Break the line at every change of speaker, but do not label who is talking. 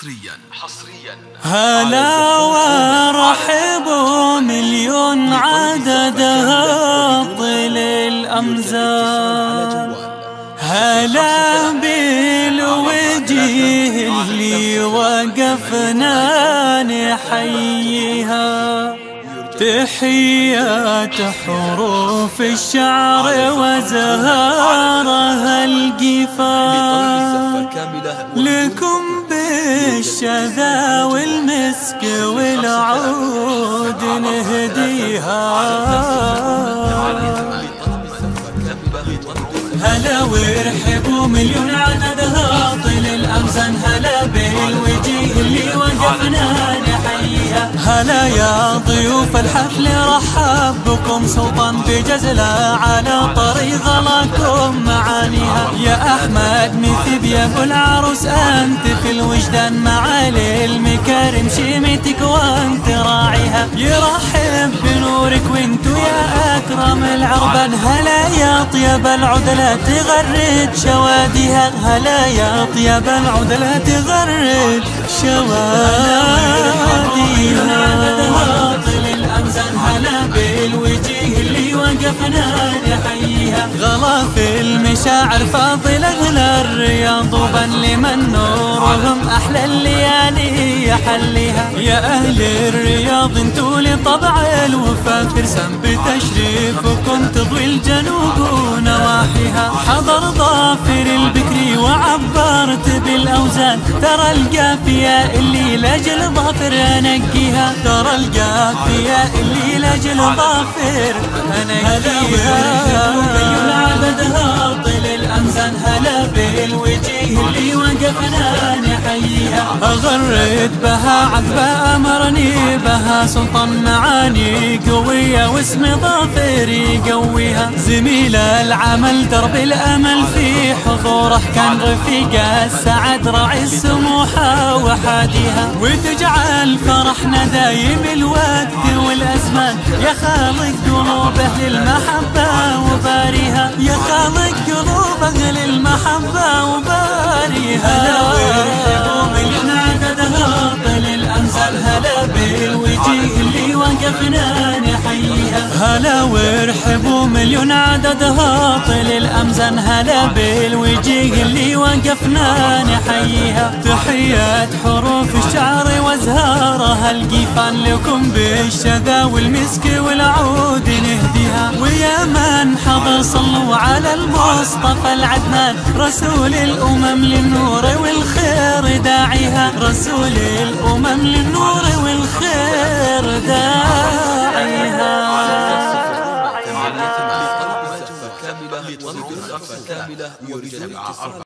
حصريا
هلا ورحبوا مليون عددها طيل الأمزان. هلا بالوجيه اللي وقفنا نحييها، تحيات حروف الشعر وزهارها القفا، لكم بالشذا والمسك والعود نهديها. هلا وارحبوا مليون عددها طيل الأمزان، هلا بالوجيه اللي وقفنا نحييها. هلا يا ضيوف الحفل رحب بكم سلطان بجزلة على طريق لكم معانيها. يا أحمد مثيب يا أبو العروس أنت في الوجدان، معالي المكارم شيمتك وأنت راعيها. يرحب بنورك وانتو يا أكرم العربان، هلا يا طيب العدلة تغرد شواديها. هلا يا طيب العدلة تغرد شواديها. طيل الأمزان هلا بالوجيه اللي وقفنا نحييها. غلا في المشاعر فاضل أهل الرياض، وبن لمن نورهم أحلى الليالي يحليها. يا أهل الرياض انتو لطبع الوفا فرسان، بتشريفكم تضوي الجنوب ونواحيها. حضر ظافر البكري وعبرت بالأوزان، ترى القافية اللي لجل ظافر أنقيها. ترى القافية اللي لجل ظافر أنقيها. عددها طيل الأمزان هلا بالوجيه اللي وقفنا نحييها. أغرد بها عذب أمرني بها سلطان، معاني قوية واسم ظافر يقويها. زميل العمل درب الأمل في حضوره، كان رفيق السعد راعي السموحة وحاديها. وتجعل فرحنا دايم الوقت والأزمان، يا خالق قلوب أهل المحبة وباريها. يا خالق قلوب أهل المحبة وباريها. هلا وارحبوا مليون عددها طيل الأمزان، هلا بالوجيه اللي وقفنا نحييها. هلا وارحبوا مليون عددها طيل الأمزان، هلا بالوجيه اللي وقفنا نحييها. تحيات حروف الشعر وازهارها القيفان، لكم بالشذا والمسك والعود نهديها. ويا من حضر صلوا على المصطفى العدنان، رسول الأمم للنور والخير داعيها. رسول الأمم للنور والخير داعيها.